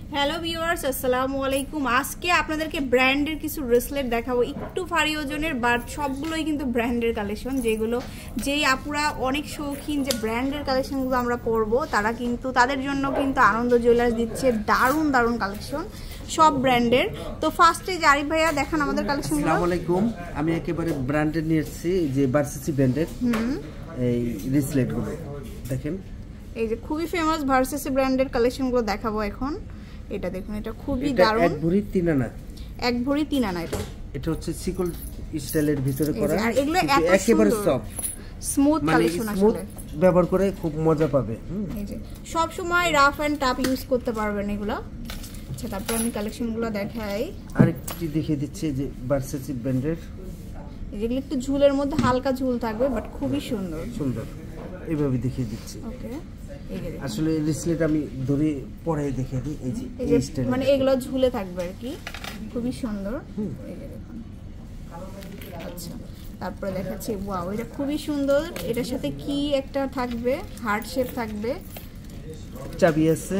Hello viewers, আসসালামু আলাইকুম। আজকে আপনাদেরকে ব্র্যান্ডের কিছু ব্রেসলেট দেখাবো, একটু ভারী ওজনের, বাট সবগুলোই কিন্তু ব্র্যান্ডের কালেকশন। যেই আপুরা অনেক শৌখিন যে ব্র্যান্ডের কালেকশনগুলো আমরা পরবো, তারা কিন্তু তাদের জন্য কিন্তু আনন্দ জুয়েলার্স দিচ্ছে দারুণ দারুণ কালেকশন, সব ব্র্যান্ডের। তো ফার্স্টে জারিফ ভাইয়া দেখান আমাদের কালেকশন। আসসালামু আলাইকুম, আমি একেবারে ব্র্যান্ডেড নিয়ে এসেছি, যে ভার্সিসি ব্র্যান্ডের এই ব্রেসলেটগুলো দেখেন। এই যে খুবই ফেমাস ভার্সিসি ব্র্যান্ডের কালেকশনগুলো দেখাবো এখন। এটা দেখুন, এটা খুবই দারুণ। এক ভরি 3 আনা, এক ভরি 3 আনা। এটা হচ্ছে সিকল স্টাইলের ভিতরে করা, আর এগুলো একেবারে সফট স্মুথ কালেকশন, আসলে ব্যবহার করে খুব মজা পাবে। এই যে সব সময় রাফ এন্ড টাফ ইউজ করতে পারবেন এগুলো। আচ্ছা, তারপর আমি কালেকশনগুলো দেখাই। আরেকটি দেখিয়ে দিচ্ছি যে ভার্সিসি ব্র্যান্ডের, যেগুলো একটু ঝুলের মধ্যে হালকা ঝুল থাকবে, বাট খুবই সুন্দর সুন্দর, এইভাবে দেখিয়ে দিচ্ছি। ওকে, আসলে ব্রেসলেট আমি ধরে পরে দেখিয়ে দিই। এই যে মানে এগুলো ঝুলে থাকবে আর কি, খুবই সুন্দর। এই যে দেখুন। আচ্ছা, তারপরে দেখাচ্ছি, ওয়াও, এটা খুবই সুন্দর। এটার সাথে কি একটা থাকবে, হার্ট শেপ থাকবে, চাবি আছে।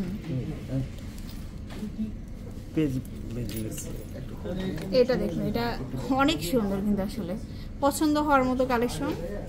এটা দেখুন, এটা অনেক সুন্দর, কিন্তু আসলে পছন্দ হওয়ার মতো কালেকশন।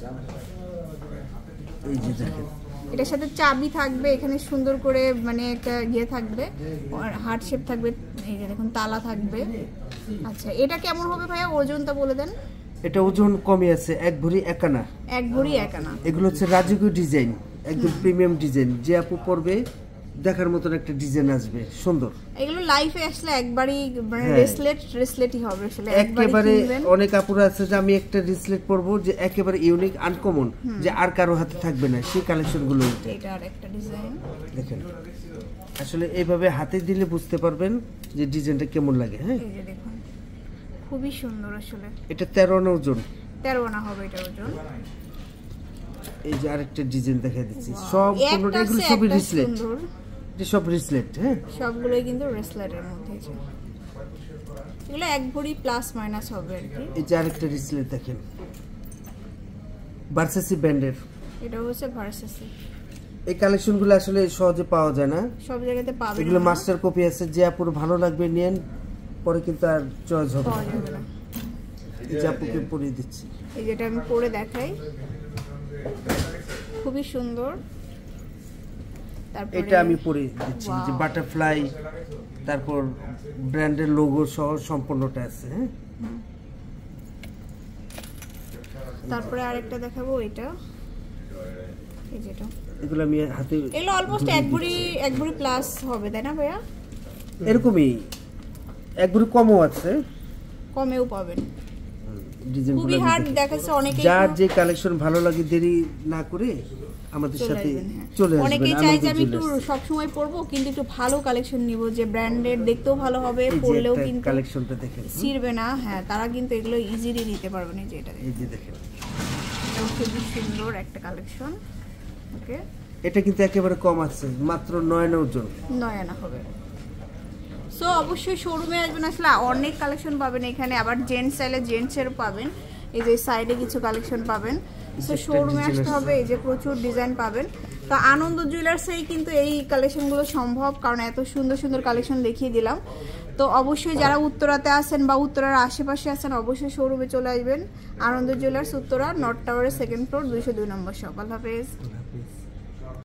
এই যে দেখেন, এটার সাথে চাবি থাকবে, এখানে সুন্দর করে মানে একটা ইয়ে থাকবে, হার্ট শেপ থাকবে। এই যে দেখুন, তালা থাকবে। আচ্ছা, এটা কেমন হবে ভাইয়া, ওজনটা বলে দেন। এটা ওজন কমে আছে, 1 ভরি 1 আনা। 1 ভরি 1 আনা। এগুলো হচ্ছে রাজকীয় ডিজাইন, একদম প্রিমিয়াম ডিজাইন। যে আপু পরবে দেখার মতন একটা ডিজাইন আসবে, সুন্দর। এগুলো লাইফে আসলে একবারই মানে রেসলেটই হবে আসলে, একেবারে। অনেক আপুরা আছে যে আমি একটা রেসলেট পরবো যে একেবারে ইউনিক আনকমন, যে আর কারো হাতে থাকবে না, সেই কালেকশনগুলো। এটা আরেকটা ডিজাইন দেখেন, আসলে এইভাবে হাতে দিলে বুঝতে পারবেন যে ডিজাইনটা কেমন লাগে। হ্যাঁ, এই যে দেখুন, খুবই সুন্দর আসলে। এটা 13 আনা ওজন। 13 আনা হবে এটা ওজন। এই যে আরেকটা ডিজাইন দেখাই দিচ্ছি, সব এগুলো সবই রেসলেট। এটা সব রেসলেট। হ্যাঁ, সবগুলোই কিন্তু রেসলেটের মধ্যে আছে। এগুলো 1 ভরি প্লাস মাইনাস হবে আর কি। এই যে আরেকটা রেসলেট দেখেন, ভার্সিসি ব্র্যান্ডের। এটা হচ্ছে ভার্সিসি। এই কালেকশনগুলো আসলে সহজে পাওয়া যায় না, সব জায়গাতে পাবেন। এগুলো মাস্টার কপি আছে, যে আপুর ভালো লাগবে নেন, পরে কিন্তু আর চয়েস হবে না। এই যে আপুকে পরিয়ে দিচ্ছি, এই যেটা আমি পরে দেখাই, খুবই সুন্দর। এটা আমি পরে দিচ্ছি, যে বাটারফ্লাই, তারপর ব্র্যান্ডের লোগো সহ সম্পূর্ণটা আছে। হ্যাঁ, তারপরে আরেকটা দেখাবো, এটা এই যেটা, এগুলো আমি হাতে, এগুলো অলমোস্ট 1 ভরি প্লাস হবে, তাই না ভাইয়া? এরকমই 1 ভরি কমও আছে, কমেও পাবেন। ডিজাইনগুলো খুবই হার্ড দেখাচ্ছে অনেকেই। যার যে কালেকশন ভালো লাগে দেরি না করে আমাদের সাথে চলে আসবেন। অনেকেই চাই যে আমি একটু সব সময় পরবো, কিন্তু একটু ভালো কালেকশন নিব, যে ব্র্যান্ডেড, দেখতেও ভালো হবে, পরলেও কিন্তু কালেকশনটা দেখেন ছিড়বে না। হ্যাঁ, তারা কিন্তু এগুলো ইজিলি নিতে পারবেন। এই যে এটা, এই যে দেখেন, এটা খুবই সুন্দর একটা কালেকশন। ওকে, এটা কিন্তু একেবারে কম আছে, মাত্র 9 আনা ওজন। 9 আনা হবে। সো অবশ্যই শোরুমে আসবেন, আসলে অনেক কালেকশন পাবেন এখানে। আবার জেন্টস চাইলে জেন্টসের পাবেন, এই যে সাইডে কিছু কালেকশন পাবেন। সো শোরুমে আসতে হবে, এই যে প্রচুর ডিজাইন পাবেন। তো আনন্দ জুয়েলার্সেই কিন্তু এই কালেকশনগুলো সম্ভব, কারণ এত সুন্দর সুন্দর কালেকশন দেখিয়ে দিলাম। তো অবশ্যই যারা উত্তরাতে আছেন বা উত্তরার আশেপাশে আছেন, অবশ্যই শোরুমে চলে আসবেন। আনন্দ জুয়েলার্স, উত্তরা, নর্থ টাওয়ারের 2nd ফ্লোর, 202 নম্বর শপ। আল্লাহ হাফেজ।